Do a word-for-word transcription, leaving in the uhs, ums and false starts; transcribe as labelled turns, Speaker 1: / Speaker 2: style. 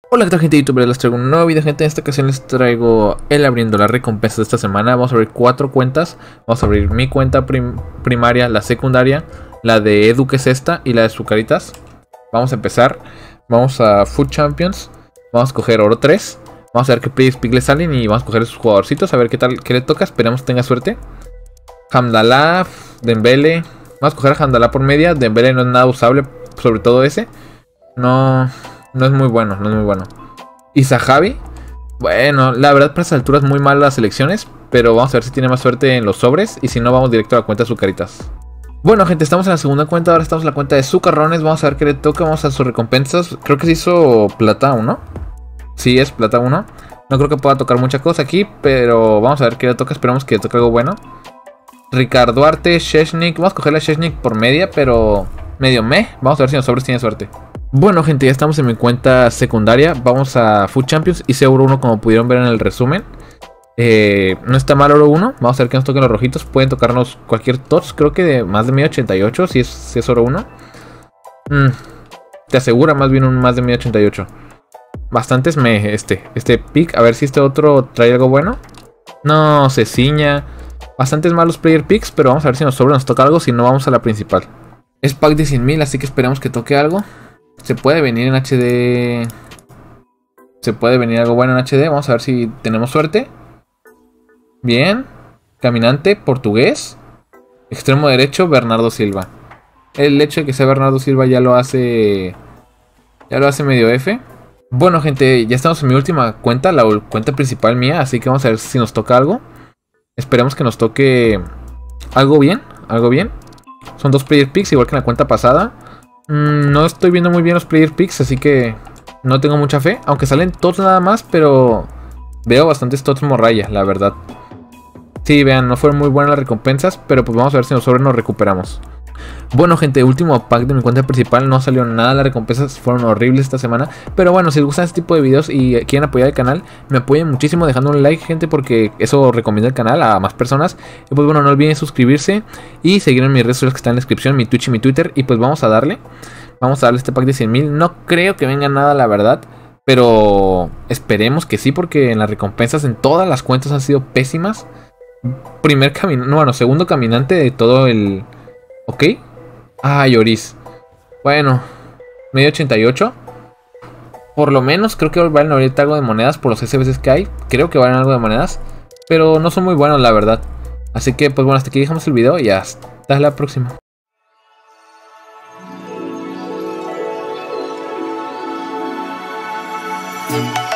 Speaker 1: Hola, ¿qué tal, gente de YouTube? Les traigo un nuevo video, gente. En esta ocasión les traigo el abriendo la recompensa de esta semana. Vamos a abrir cuatro cuentas. Vamos a abrir mi cuenta prim primaria, la secundaria, la de Edu, que es esta, y la de Sucaritas. Vamos a empezar. Vamos a Food Champions. Vamos a coger oro tres. Vamos a ver qué Play Speak le salen y vamos a coger sus jugadorcitos. A ver qué tal, qué le toca. Esperemos que tenga suerte. Hamdallah, Dembele. Vamos a coger a Hamdallah por media. Dembele no es nada usable, sobre todo ese. No... No es muy bueno, no es muy bueno. Isa Javi. Bueno, la verdad para estas alturas muy mal las elecciones. Pero vamos a ver si tiene más suerte en los sobres. Y si no, vamos directo a la cuenta de Sucaritas. Bueno, gente, estamos en la segunda cuenta. Ahora estamos en la cuenta de Sucarrones. Vamos a ver qué le toca. Vamos a sus recompensas. Creo que se hizo plata uno. Sí, es plata uno. No creo que pueda tocar mucha cosa aquí. Pero vamos a ver qué le toca. Esperamos que le toque algo bueno. Ricardo Duarte, Sheshnik. Vamos a cogerle a Sheshnik por media, pero medio meh. Vamos a ver si en los sobres tiene suerte. Bueno, gente, ya estamos en mi cuenta secundaria. Vamos a Food Champions. Hice oro uno, como pudieron ver en el resumen. eh, No está mal oro uno. Vamos a ver que nos toquen los rojitos. Pueden tocarnos cualquier tots. Creo que de más de mil ochenta y ocho. Si es, si es oro uno. mm, Te asegura más bien un más de mil ochenta y ocho. Bastantes me este Este pick. A ver si este otro trae algo bueno. No, se ciña. Bastantes malos player picks. Pero vamos a ver si nos sobra, nos toca algo. Si no, vamos a la principal. Es pack de cien mil, así que esperamos que toque algo. Se puede venir en H D. Se puede venir algo bueno en H D. Vamos a ver si tenemos suerte. Bien. Caminante, portugués. Extremo derecho, Bernardo Silva. El hecho de que sea Bernardo Silva ya lo hace... Ya lo hace medio F. Bueno, gente, ya estamos en mi última cuenta. La cuenta principal mía. Así que vamos a ver si nos toca algo. Esperemos que nos toque algo bien. Algo bien. Son dos player picks, igual que en la cuenta pasada. No estoy viendo muy bien los player picks, así que no tengo mucha fe. Aunque salen tots nada más, pero veo bastantes tots morraya, la verdad. Sí, vean, no fueron muy buenas las recompensas, pero pues vamos a ver si nosotros nos recuperamos. Bueno, gente, último pack de mi cuenta principal. No salió nada, las recompensas fueron horribles esta semana. Pero bueno, si les gustan este tipo de videos y quieren apoyar el canal, me apoyen muchísimo dejando un like, gente, porque eso recomienda el canal a más personas. Y pues bueno, no olviden suscribirse y seguir en mis redes sociales que están en la descripción, mi Twitch y mi Twitter. Y pues vamos a darle, vamos a darle este pack de cien mil. No creo que venga nada, la verdad, pero esperemos que sí, porque en las recompensas en todas las cuentas han sido pésimas. Primer caminante, no, bueno, segundo caminante de todo el... Ok. Ah, Lloris. Bueno, medio ochenta y ocho. Por lo menos creo que valen ahorita algo de monedas por los S B Cs que hay. Creo que valen algo de monedas, pero no son muy buenos, la verdad. Así que pues bueno, hasta aquí dejamos el video y hasta la próxima.
Speaker 2: Thank you.